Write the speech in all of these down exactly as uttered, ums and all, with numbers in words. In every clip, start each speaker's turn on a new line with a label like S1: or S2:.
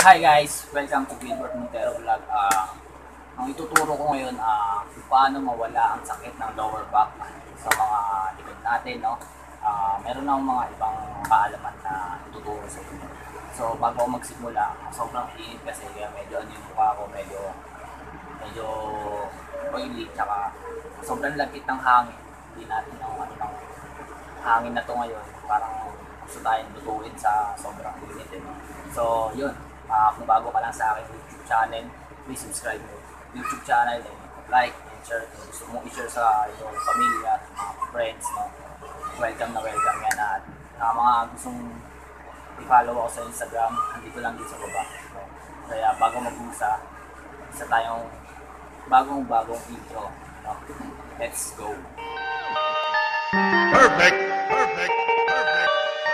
S1: Hi guys! Welcome to Gilbert Montero Vlog. Uh, ang ituturo ko ngayon uh, kung paano mawala ang sakit ng lower back sa mga likod natin. No? Uh, meron akong mga ibang kaalaman na ituturo sa inyo. So bago ako magsimula, sobrang init kasi kaya medyo ano yung mukha ko, medyo medyo oily, tsaka sobrang lagkit ng hangin. Hindi natin ng ano ng hangin na to ngayon. Parang gusto tayong lutuin sa sobrang init. Eh, no? So yun. Uh, kung bago ka lang sa aking YouTube channel, please subscribe mo YouTube channel and like and share. Kung gusto mong i-share sa iyong pamilya at mga friends, no? Welcome na welcome yan. At uh, mga gustong i-follow ako sa Instagram, andito lang din sa baba. No? Kaya bago mag-usa, isa tayong bagong bagong intro. No? Let's go!
S2: Perfect! Perfect! Perfect!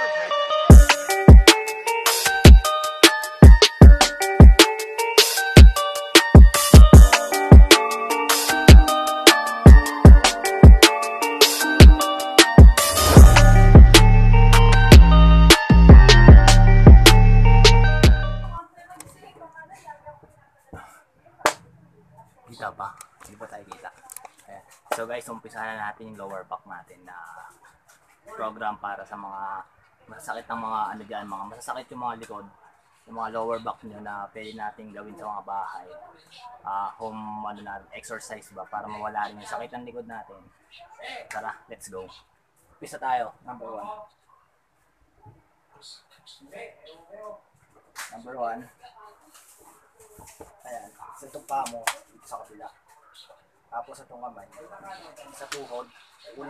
S1: Kita ba? Hindi ba tayo kita? Ayan. So guys, umpisa na natin yung lower back natin na program para sa mga masakit ng mga ano dyan, mga masasakit yung mga likod, yung mga lower back nyo na pwede natin gawin sa mga bahay. Uh, home ano na, exercise ba para mawala rin yung sakit ng likod natin. Tara, let's go. Umpisa tayo, number one. Number one. Ayan, sa itong paa mo, dito sa kabila. Tapos sa itong kamay, sa tuhod, kunin.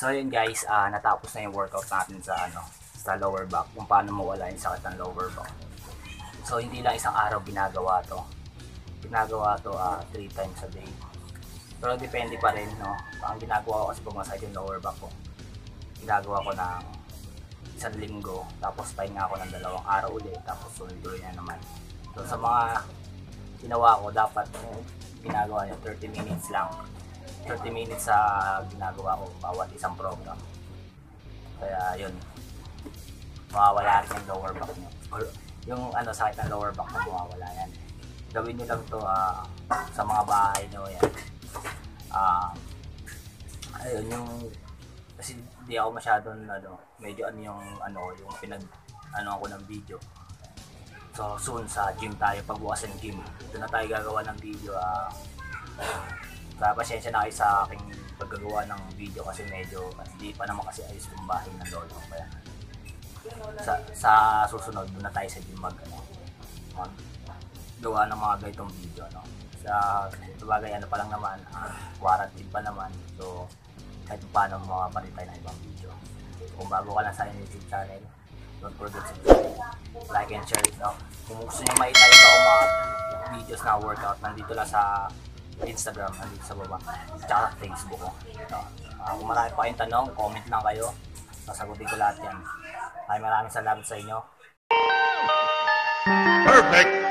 S1: So yun guys, ah natapos na yung workout natin sa ano, sa lower back, kung paano mawala yung sakit ng lower back. So hindi lang isang araw ginagawa to. Ginagawa to ah three times a day. Pero depende pa rin, no. Ang ginagawa ko kasi pumasakit yung lower back ko. Ginagawa ko ng isang linggo, tapos pahinga ako ng dalawang araw ulit, tapos sunod na naman. So sa mga ginawa ko, dapat eh, ginagawa nyo thirty minutes lang. thirty minutes sa ginagawa ko bawat isang program. Kaya yun, mawawala rin yung lower back nyo. Or yung ano, sakit ng lower back na mawawala yan. Gawin nyo lang to uh, sa mga bahay nyo yan. Uh, ayun yung, kasi di ako masyadong ano, medyo ano yung ano, yung pinag ano ako ng video. So soon sa gym tayo, pagbukas ng gym. Ito na tayo gagawa ng video. Uh, Kaya pasensya na kayo sa aking paggagawa ng video kasi medyo hindi pa naman kasi ayos yung bahay ng lolo. Kaya sa, sa susunod doon na tayo sa gym mag, ano, mag gawa ng mga ganitong video. No? Sa sabagay ano pa lang naman, uh, quarantine pa naman. So kahit paano makapalit tayo ng ibang video. So, kung bago ka lang sa YouTube channel, don't forget to subscribe, like and share it. No? Kung gusto nyo maitayo ako mga videos na workout, nandito lang sa Instagram, nandito sa baba, tsaka Facebook ko. So, uh, kung marami pa kayong tanong, comment lang kayo. Sasagutin ko lahat yan. Ay, maraming salamat sa inyo.
S2: Perfect.